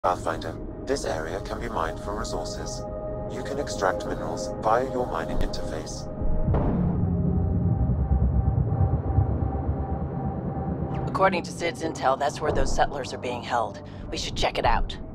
Pathfinder, this area can be mined for resources. You can extract minerals via your mining interface. According to Sid's intel, that's where those settlers are being held. We should check it out.